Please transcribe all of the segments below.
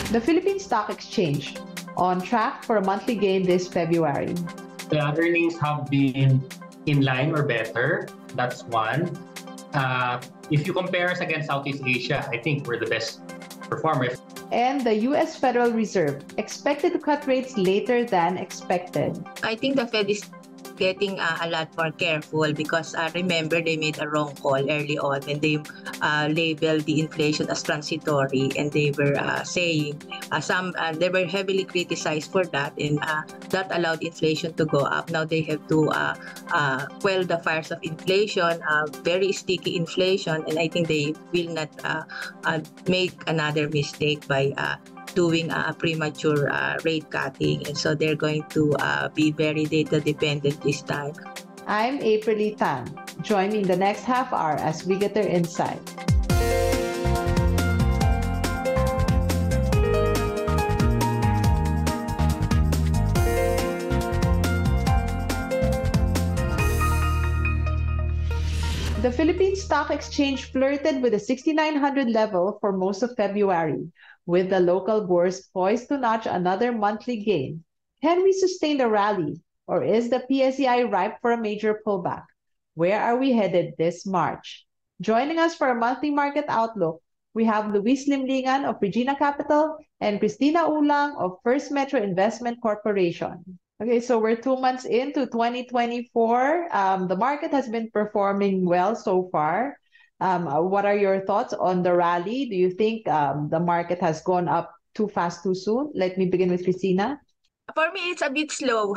The Philippine Stock Exchange, on track for a monthly gain this February. The earnings have been in line or better. That's one. If you compare us against Southeast Asia, I think we're the best performer. And the U.S. Federal Reserve, expected to cut rates later than expected. I think the Fed is getting a lot more careful because remember they made a wrong call early on and they labeled the inflation as transitory, and they were saying they were heavily criticized for that, and that allowed inflation to go up. Now they have to quell the fires of inflation, very sticky inflation, and I think they will not make another mistake by doing a premature rate cutting, and so they're going to be very data dependent this time. I'm April Tan. Join me in the next half hour as we get their insight. The Philippine Stock Exchange flirted with the 6,900 level for most of February, with the local bourse poised to notch another monthly gain. Can we sustain the rally, or is the PSEI ripe for a major pullback? Where are we headed this March? Joining us for a monthly market outlook, we have Luis Limlingan of Regina Capital and Cristina Ulang of First Metro Investment Corporation. Okay, so we're 2 months into 2024. The market has been performing well so far. What are your thoughts on the rally? Do you think the market has gone up too fast, too soon? Let me begin with Cristina. For me, it's a bit slow,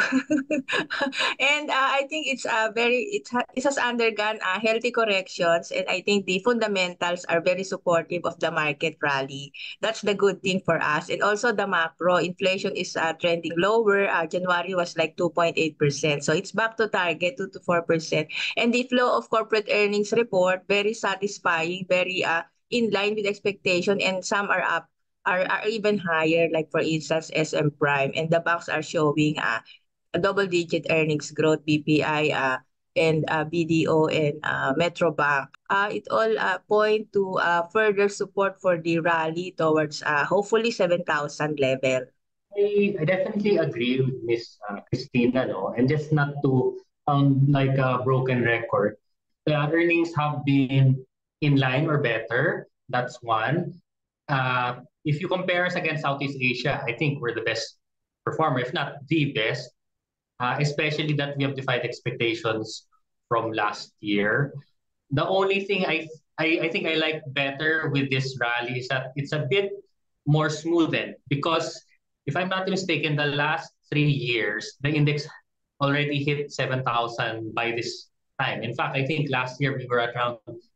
and I think it has undergone healthy corrections, and I think the fundamentals are very supportive of the market rally. That's the good thing for us, and also the macro inflation is trending lower. January was like 2.8%, so it's back to target 2 to 4%, and the flow of corporate earnings report very satisfying, very in line with expectation, and some are up. Are even higher, like for instance SM Prime, and the banks are showing a double-digit earnings growth, BPI and BDO and Metro Bank. It all point to further support for the rally towards hopefully 7,000 level. I definitely agree with Miss Christina, no? And just not to sound like a broken record, the earnings have been in line or better. That's one. If you compare us against Southeast Asia, I think we're the best performer, if not the best, especially that we have defied expectations from last year. The only thing I think I like better with this rally is that it's a bit more smoothened, because if I'm not mistaken, the last 3 years, the index already hit 7,000 by this time. In fact, I think last year we were at around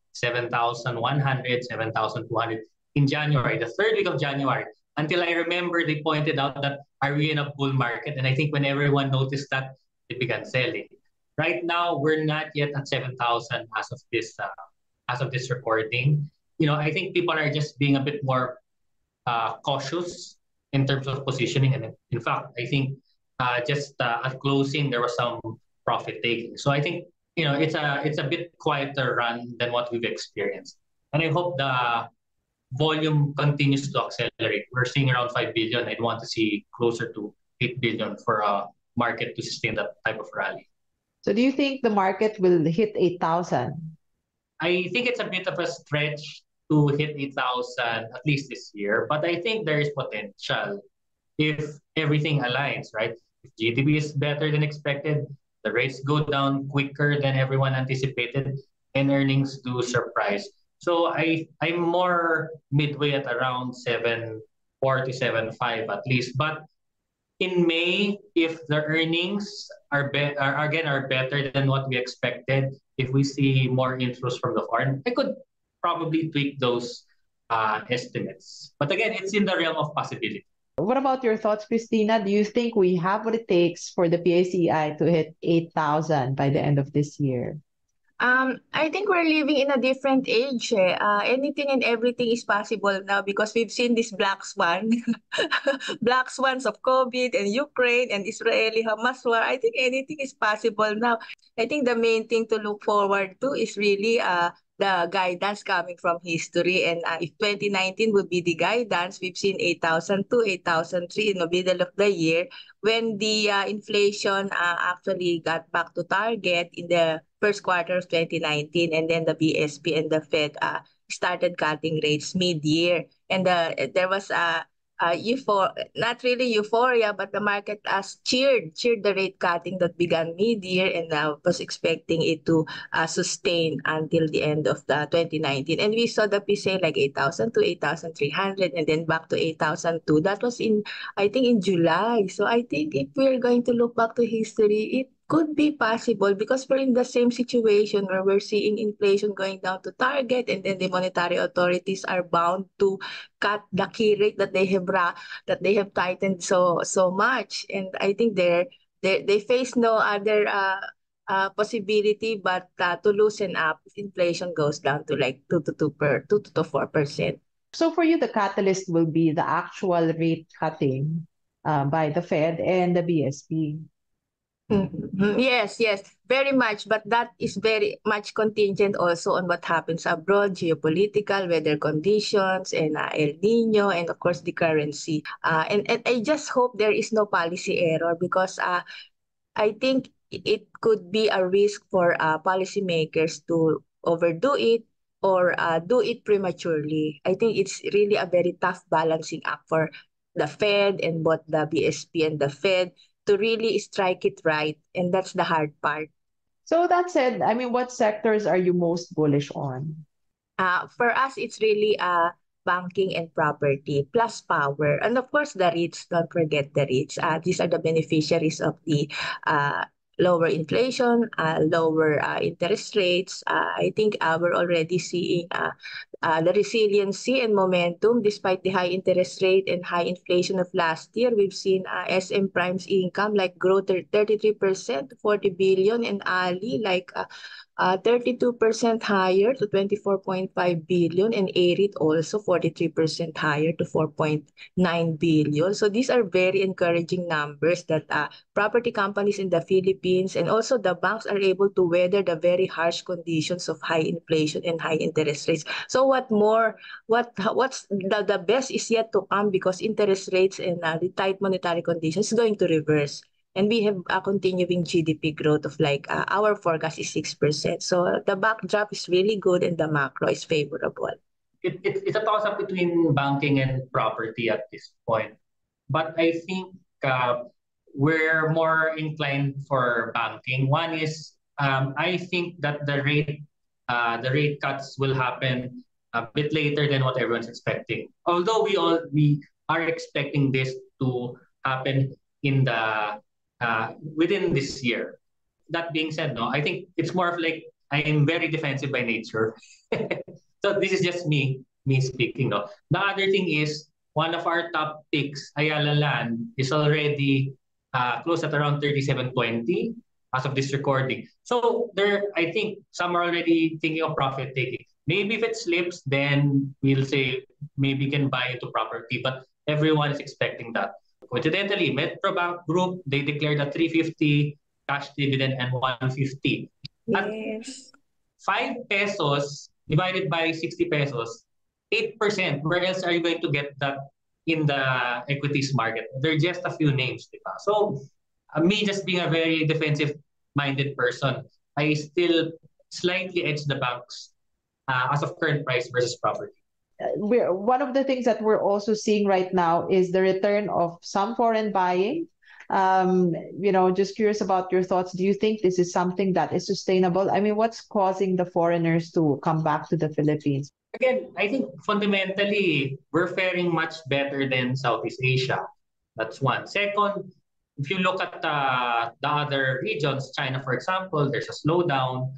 7,100, 7,200. In January, the third week of January, until I remember they pointed out that are we in a bull market? And I think when everyone noticed that, they began selling. Right now, we're not yet at 7,000 as of this recording. I think people are just being a bit more cautious in terms of positioning. And in fact, I think just at closing there was some profit taking. So I think it's a bit quieter run than what we've experienced. And I hope the volume continues to accelerate. We're seeing around 5 billion. I'd want to see closer to 8 billion for a market to sustain that type of rally. So do you think the market will hit 8,000? I think it's a bit of a stretch to hit 8,000 at least this year, but I think there is potential if everything aligns, right? If GDP is better than expected, the rates go down quicker than everyone anticipated, and earnings do surprise. So I'm more midway at around 7.4 to 7.5 at least. But in May, if the earnings are better than what we expected, if we see more inflows from the foreign, I could probably tweak those estimates. But again, it's in the realm of possibility. What about your thoughts, Cristina? Do you think we have what it takes for the PSEI to hit 8,000 by the end of this year? I think we're living in a different age. Anything and everything is possible now because we've seen this black swan, black swans of COVID and Ukraine and Israeli-Hamas war. I think anything is possible now. I think the main thing to look forward to is really the guidance coming from history. And if 2019 would be the guidance, we've seen 8,002, 8,003 in the middle of the year when the inflation actually got back to target in the first quarter of 2019. And then the BSP and the Fed started cutting rates mid-year. And there was not really euphoria, but the market has cheered the rate cutting that began mid-year and was expecting it to sustain until the end of the 2019. And we saw the PCE like 8,000 to 8,300 and then back to 8,002. That was I think, in July. So I think if we're going to look back to history, it could be possible because we're in the same situation where we're seeing inflation going down to target, and then the monetary authorities are bound to cut the key rate that they have tightened so much. And I think they face no other possibility but to loosen up if inflation goes down to like 2 to 4%. So for you, the catalyst will be the actual rate cutting by the Fed and the BSP. Yes, very much. But that is very much contingent also on what happens abroad, geopolitical, weather conditions, and El Nino, and of course the currency. And I just hope there is no policy error because I think it could be a risk for policymakers to overdo it or do it prematurely. I think it's really a very tough balancing act for the Fed and both the BSP and the Fed to really strike it right. And that's the hard part. So that said, I mean, what sectors are you most bullish on? For us, it's really banking and property plus power. And of course, the REITs, don't forget the REITs. These are the beneficiaries of the lower inflation, lower interest rates. I think we're already seeing the resiliency and momentum despite the high interest rate and high inflation of last year. We've seen SM Prime's income like grow 33% to 40 billion, and Ali like 32% higher to 24.5 billion, and AREIT also 43% higher to 4.9 billion. So these are very encouraging numbers that property companies in the Philippines and also the banks are able to weather the very harsh conditions of high inflation and high interest rates. So what's the best is yet to come because interest rates and the tight monetary conditions is going to reverse. And we have a continuing GDP growth of like our forecast is 6%. So the backdrop is really good and the macro is favorable. It's a toss-up between banking and property at this point. But I think we're more inclined for banking. One is I think that the rate cuts will happen a bit later than what everyone's expecting. Although we are expecting this to happen in the within this year. That being said, no, I think it's more of like I am very defensive by nature. So this is just me speaking. No, the other thing is one of our top picks, Ayala Land, is already close at around 37.20 as of this recording. So I think some are already thinking of profit taking. Maybe if it slips, then we'll say maybe can buy into property, but everyone is expecting that. Coincidentally, Metrobank Group, they declared a 350 cash dividend and 150. Yes. At 5 pesos divided by 60 pesos, 8%. Where else are you going to get that in the equities market? There are just a few names. Diba? So me just being a very defensive-minded person, I still slightly edge the banks as of current price versus property. One of the things that we're also seeing right now is the return of some foreign buying. Just curious about your thoughts. Do you think this is something that is sustainable? I mean, what's causing the foreigners to come back to the Philippines? Again, I think fundamentally, we're faring much better than Southeast Asia. That's one. Second, if you look at the other regions, China, for example, there's a slowdown.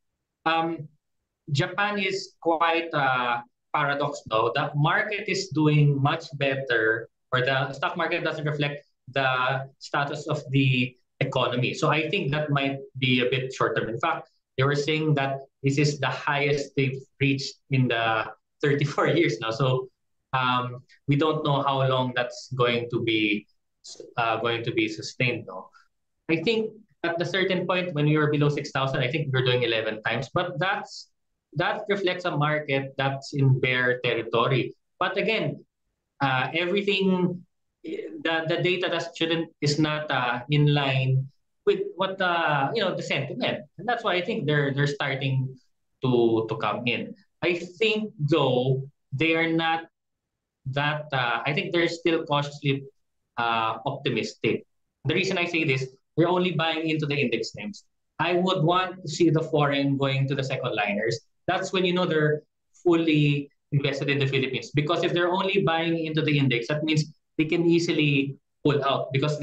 Japan is quite paradox though. The market is doing much better, or the stock market doesn't reflect the status of the economy. So I think that might be a bit short term. In fact, they were saying that this is the highest they've reached in the 34 years now. So we don't know how long that's going to be sustained. No, I think at a certain point when we were below 6,000, I think we were doing 11 times, but that's that reflects a market that's in bear territory. But again, everything, the data that shouldn't is not in line with what the sentiment, and that's why I think they're starting to come in. I think though they are not that. I think they're still cautiously optimistic. The reason I say this, we're only buying into the index names. I would want to see the foreign going to the second liners. That's when you know they're fully invested in the Philippines. Because if they're only buying into the index, that means they can easily pull out because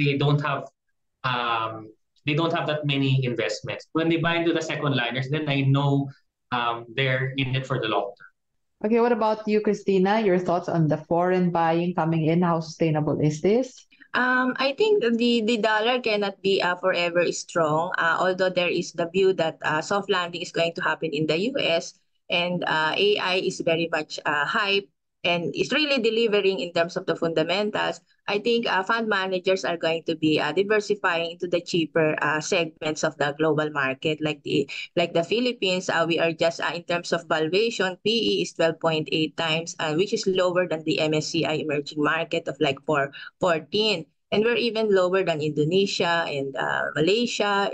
they don't have that many investments. When they buy into the second liners, then I know they're in it for the long term. Okay, what about you, Christina? Your thoughts on the foreign buying coming in? How sustainable is this? I think the dollar cannot be forever strong, although there is the view that soft landing is going to happen in the US, and AI is very much hype and is really delivering in terms of the fundamentals. I think fund managers are going to be diversifying into the cheaper segments of the global market, like the Philippines. We are just in terms of valuation, PE is 12.8 times, which is lower than the MSCI emerging market of like 14. And we're even lower than Indonesia and Malaysia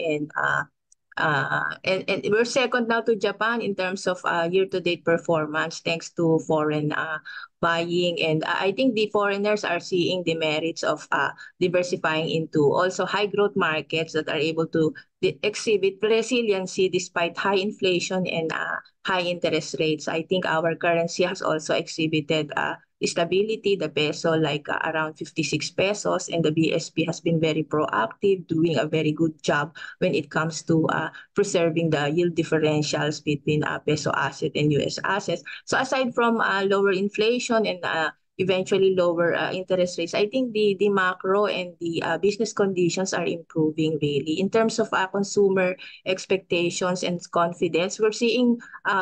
and we're second now to Japan in terms of year-to-date performance thanks to foreign buying. And I think the foreigners are seeing the merits of diversifying into also high growth markets that are able to exhibit resiliency despite high inflation and high interest rates. I think our currency has also exhibited stability, the peso around 56 pesos, and the BSP has been very proactive, doing a very good job when it comes to preserving the yield differentials between peso asset and US assets. So aside from lower inflation and eventually lower interest rates, I think the macro and the business conditions are improving really. In terms of consumer expectations and confidence, we're seeing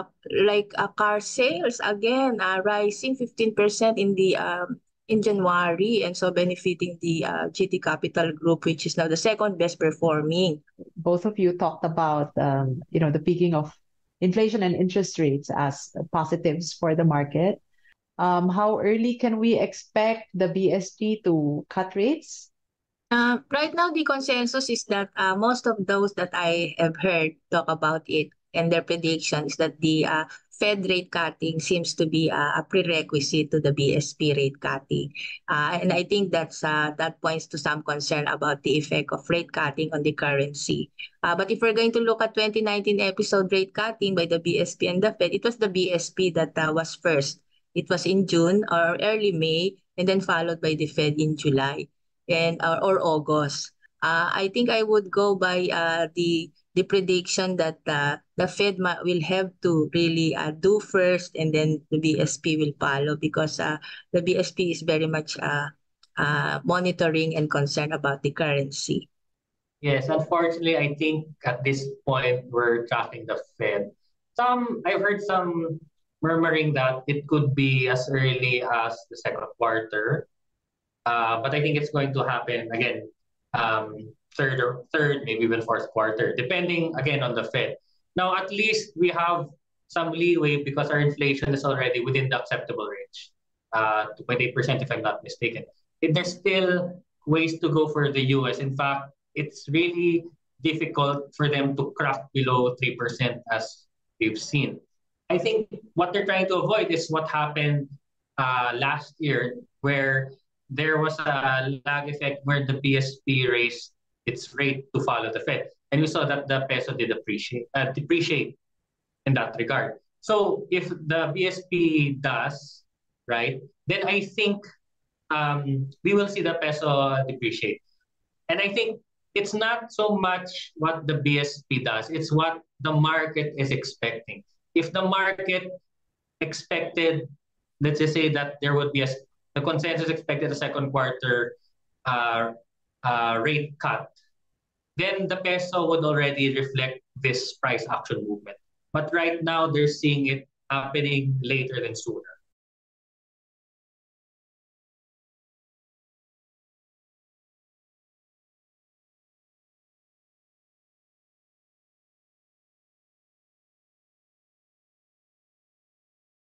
car sales again rising 15% in January, and so benefiting the GT Capital Group, which is now the second best performing. Both of you talked about the peaking of inflation and interest rates as positives for the market. How early can we expect the BSP to cut rates? Right now, the consensus is that most of those that I have heard talk about it and their prediction is that the Fed rate cutting seems to be a prerequisite to the BSP rate cutting. And I think that points to some concern about the effect of rate cutting on the currency. But if we're going to look at 2019 episode rate cutting by the BSP and the Fed, it was the BSP that was first. It was in June or early May, and then followed by the Fed in July and or August. I think I would go by the prediction that the Fed will have to really do first, and then the BSP will follow, because the BSP is very much monitoring and concerned about the currency. Yes, unfortunately, I think at this point we're tracking the Fed. I've heard some murmuring that it could be as early as the second quarter, but I think it's going to happen again, third, maybe even fourth quarter, depending again on the Fed. Now, at least we have some leeway because our inflation is already within the acceptable range, 2.8% if I'm not mistaken. There's still ways to go for the US. In fact, it's really difficult for them to crack below 3% as we've seen. I think what they're trying to avoid is what happened last year, where there was a lag effect where the BSP raised its rate to follow the Fed. And we saw that the peso did depreciate in that regard. So if the BSP does, right, then I think we will see the peso depreciate. And I think it's not so much what the BSP does, it's what the market is expecting. If the market expected, let's just say that there would be the consensus expected a second quarter rate cut, then the peso would already reflect this price action movement. But right now, they're seeing it happening later than sooner.